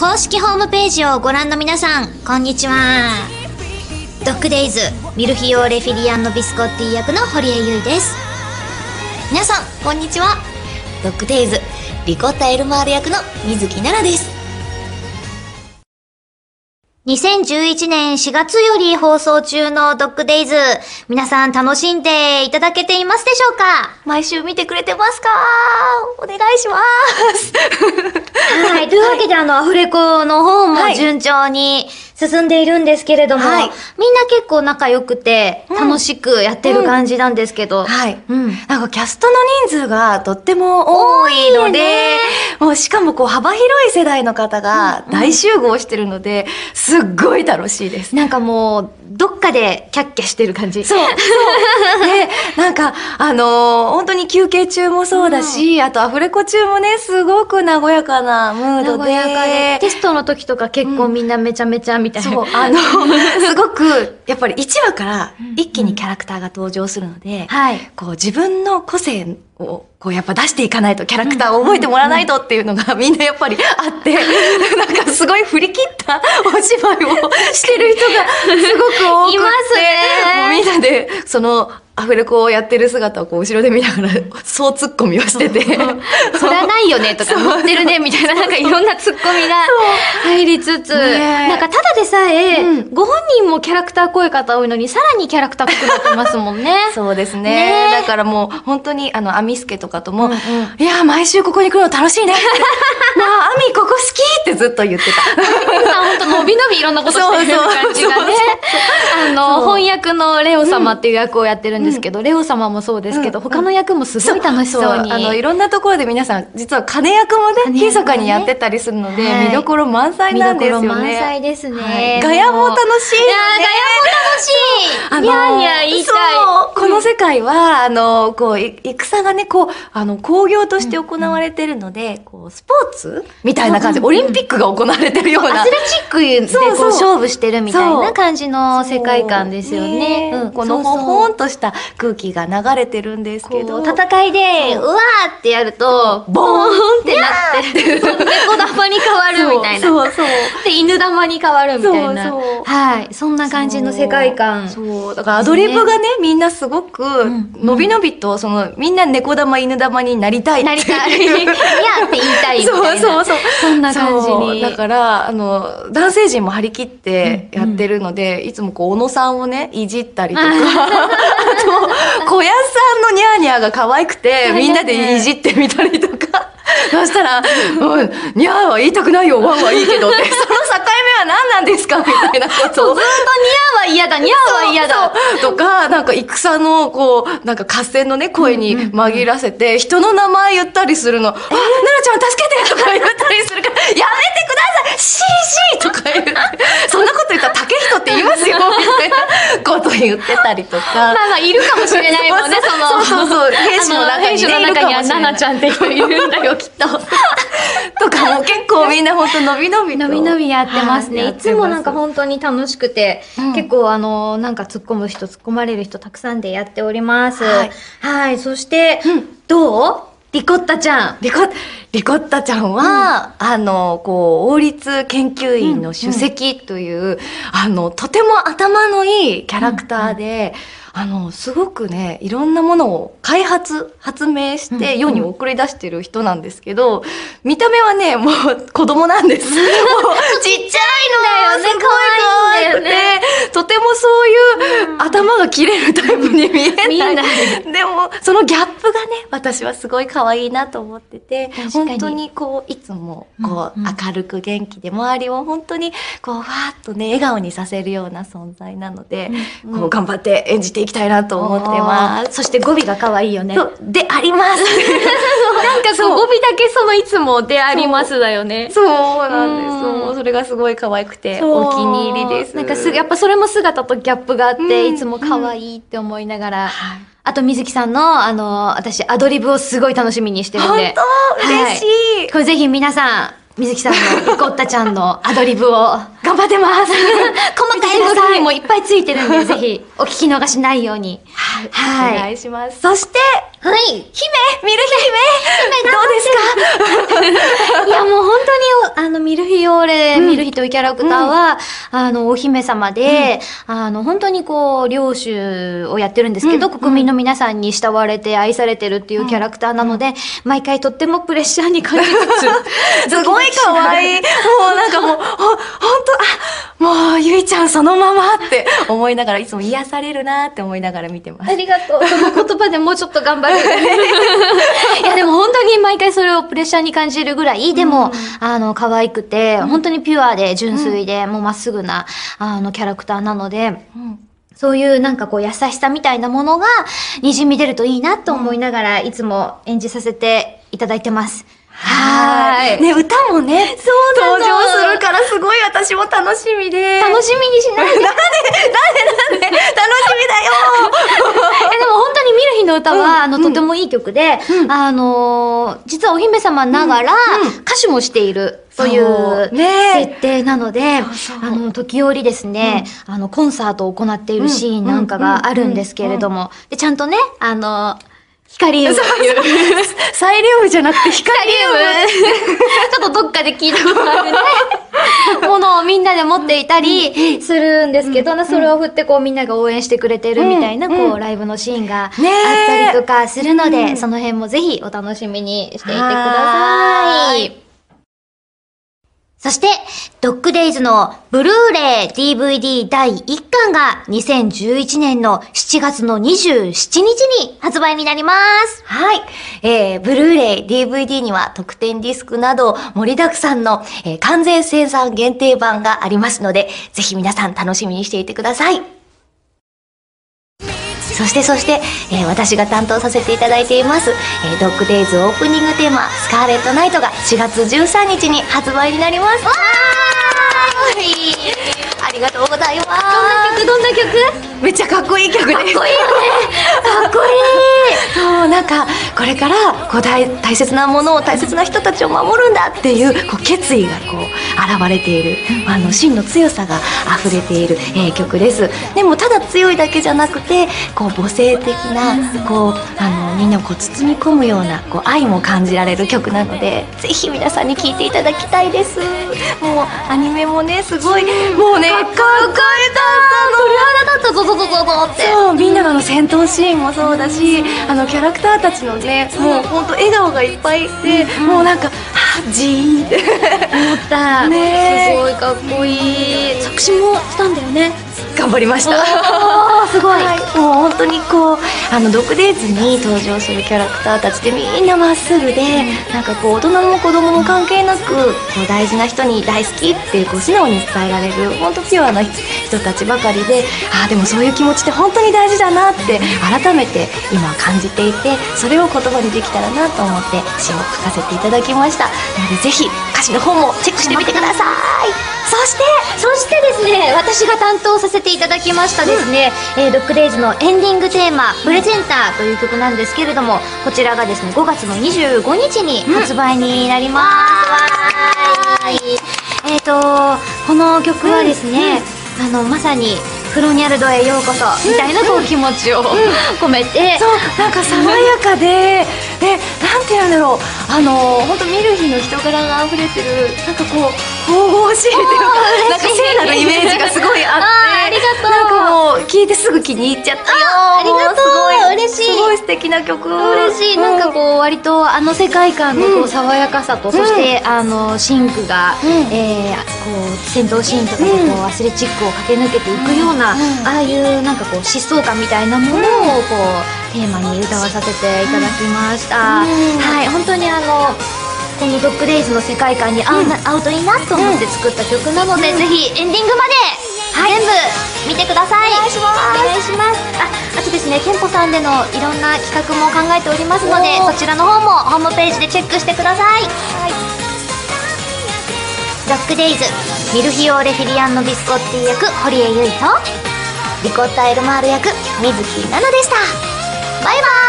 公式ホームページをご覧の皆さん、こんにちは。ドッグデイズミルフィオーレフィリアンのビスコッティ役の堀江優衣です。 皆さんこんにちは。ドッグデイズリコッタエルマール役の水木奈々です。 2011年4月より放送中のドッグデイズ、皆さん楽しんでいただけていますでしょうか？ 毎週見てくれてますか？お願いします。 はい、というわけでアフレコの方も順調に進んでいるんですけれども、みんな結構仲良くて楽しくやってる感じなんですけど、 なんかキャストの人数がとっても多いので、もうしかも幅広い世代の方が大集合してるので、すっごい楽しいです。 なんかもうどっかでキャッキャしてる感じ。 そう。で、なんか本当に休憩中もそうだし、あとアフレコ中もね、すごく和やかなムードで。和やかで。 テストの時とか結構みんなめちゃめちゃみたいな。 そう、すごく、やっぱり1話から一気にキャラクターが登場するので、自分の個性をやっぱ出していかないと、キャラクターを覚えてもらわないとっていうのがみんなやっぱりあって、なんかすごい振り切ったお芝居をしてる人がすごく多くて、 いますね。 もうみんなで、アフレコをやってる姿を後ろで見ながら、そうツッコミをしてて。 それはないよねとか、乗ってるねみたいな、なんかいろんなツッコミが入りつつ、なんかただでさえ、ご本人もキャラクター濃い方多いのに、さらにキャラクター濃くなってますもんね。 そうですね。だからもう、本当にアミスケとかとも、いや、毎週ここに来るの楽しいね。なあ、アミここ好きってずっと言ってた。 本当のびのびいろんなことしてる感じがね。翻訳のレオ様っていう役をやってるんですけど、レオ様もそうですけど、他の役もすごい楽しそうに。 いろんなところで皆さん、実は金役もね、密かにやってたりするので、見どころ満載なんですよね。 見どころ満載ですね。 ガヤも楽しい。いや、 ガヤも楽しい。ニャーニャー言いたい。 この世界は、戦がね、工業として行われてるので、スポーツみたいな感じで、オリンピックが行われてるような。 アスレチックで勝負してるみたいな感じの世界観ですよね。 このほほんとした空気が流れてるんですけど、 戦いで、うわーってやると、ボーンってなって、猫玉に変わるみたいな。で、犬玉に変わるみたいな。はい。そんな感じの世界観。 そう。だからアドリブがね、みんなすごく、のびのびと、みんな猫玉、犬玉になりたいっていう。なりたい。いやって言いたいみたいな。そんな感じに。だから、男性陣も張り切ってやってるので、いつも小野さんをね、いじったりとか、小安さんのニャーニャーが可愛くて、みんなでいじってみたりとか。そしたら、ニャーは言いたくないよ、ワンはいいけどって、その境目は何なんですかみたいなことを。 ずっとニャーは嫌だ、ニャーは嫌だ。 とか、なんか戦の、なんか合戦のね、声に紛らせて、人の名前言ったりするの、奈々ちゃん助けてとか言ったりするから、やめてください !CG! とか言って、そんなこと言ったら竹人って言いますよみたいなこと言ってたりとか。 まあいるかもしれないもんね、 兵士の中には奈々ちゃんって人いるんだよ、きっと。 とかも結構みんな本当のびのびと。 のびのびやってますね。いつもなんか本当に楽しくて、結構なんか突っ込まれる人たくさんでやっております。はい。そして、どう？リコッタちゃん。 リコッタちゃんは、王立研究員の主席という、とても頭のいいキャラクターで、すごくね、いろんなものを発明して世に送り出してる人なんですけど、見た目はね、もう子供なんです。もうちっちゃいのだよね、可愛いんだよね。とてもそういう頭が切れるタイプに見えない。でも、そのギャップがね、私はすごい可愛いなと思ってて、本当にいつも明るく元気で、周りを本当にわーっとね、笑顔にさせるような存在なので、頑張って演じていきたいなと思ってます。 そして語尾が可愛いよね。 であります。 なんか語尾だけいつもでありますだよね。 そうなんです。それがすごい可愛くてお気に入りです。 なんかやっぱそれも姿とギャップがあって、いつも可愛いって思いながら。あと、水木さんの、私、アドリブをすごい楽しみにしてるんで。 本当嬉しい。 これぜひ皆さん、水木さんのリコッタちゃんのアドリブを頑張ってます。 細かい動画にもいっぱいついてるんで、ぜひお聞き逃しないように。 はい。お願いします。そして、 はい。 ミルヒ姫どうですか？ いや、もう本当に、ミルフィオーレというキャラクターは、お姫様で、本当にこう、領主をやってるんですけど、国民の皆さんに慕われて愛されてるっていうキャラクターなので、毎回とってもプレッシャーに感じつつ、 すごい可愛い。もうなんかもう、ほんと、もう、ゆいちゃんそのままって思いながら、いつも癒されるなって思いながら見てます。 ありがとう。その言葉でもうちょっと頑張る。いや、でも本当に毎回それをプレッシャーに感じるぐらい、でも、可愛くて、本当にピュアで純粋で、もうまっすぐな、キャラクターなので、そういうなんかこう優しさみたいなものが滲み出るといいなと思いながら、いつも演じさせていただいてます。はい。 ね、歌もね、 そう登場するからすごい私も楽しみで。 楽しみにしないで。 なんで楽しみだよ。 でも本当にミルヒの歌は、とてもいい曲で、実はお姫様ながら、歌手もしている。という設定なので、時折ですね、コンサートを行っているシーンなんかがあるんですけれども、で、ちゃんとね、ヒカリウムっていう。 サイリウムじゃなくてヒカリウムちょっとどっかで聞いたことあるね。ものをみんなで持っていたりするんですけど、それを振ってこうみんなが応援してくれてるみたいな、こうライブのシーンがあったりとかするので、その辺もぜひお楽しみにしていてください。そして、ドッグデイズのブルーレイ DVD 第1巻が2011年の7月の27日に発売になります。 はい。ブルーレイ DVD には特典ディスクなど盛りだくさんの、完全生産限定版がありますので、ぜひ皆さん楽しみにしていてください。そして、私が担当させていただいています、ドッグデイズオープニングテーマ、スカーレットナイトが4月13日に発売になります。わーい！ありがとうございます。 どんな曲めっちゃかっこいい曲です。かっこいいよね。 かっこいい。 そう、なんか、これから、こう、大切なものを、大切な人たちを守るんだっていう、こう、決意が、こう、現れている、真の強さが溢れている、曲です。でも、ただ強いだけじゃなくて、こう、母性的な、こう、みんなをこう、包み込むような、こう、愛も感じられる曲なので、ぜひ皆さんに聴いていただきたいです。もう、アニメもね、すごい、もうね、かっこよかった。 鳥肌立ったぞぞぞぞぞって。 そう、みんなの戦闘シーンもそうだし、キャラクターたちのね、もうほんと笑顔がいっぱいいて、もうなんか、ジーンって思った。ね、すごいかっこいい。作詞もしたんだよね。 頑張りました。 すごい。 もう本当にこう、ドッグデイズに登場するキャラクターたちってみんなまっすぐで、なんかこう、大人も子供も関係なく、こう、大事な人に大好きってこう素直に伝えられる、本当ピュアな人たちばかりで、でもそういう気持ちって本当に大事だなって改めて今感じていて、それを言葉にできたらなと思って詩を書かせていただきました。なのでぜひ歌詞の方もチェックしてみてください。 そしてですね、私が担当させていただきましたですね、ドッグデイズのエンディングテーマ、プレゼンターという曲なんですけれども、こちらがですね、5月の25日に発売になります。この曲はですね、まさに、フロニャルドへようこそみたいなこう気持ちを込めて、 そう、なんか爽やかで、なんていうんだろう、本当見る日の人柄が溢れてる、なんかこう神々しいっていうか、なんか聖なるイメージがすごいあって、 ありがとう。 なんかもう聞いてすぐ気に入っちゃったよ。 ありがとう。嬉しい。 すごい素敵な曲。 嬉しい。なんかこう割と世界観のこう爽やかさと、そしてシンクがこう戦闘シーンとかでこうアスレチックを駆け抜けていくような、ああいうなんかこう疾走感みたいなものをこうテーマに歌わさせていただきました。はい、本当にこのドッグデイズの世界観に合うといいなと思って作った曲なので、ぜひエンディングまで全部見てください。お願いします。お願いします。あとですね、店舗さんでのいろんな企画も考えておりますので、そちらの方もホームページでチェックしてください。ドッグデイズミルフィオーレフィリアンのビスコッティ役堀江由衣とリコッタエルマール役水木奈々でした。バイバーイ。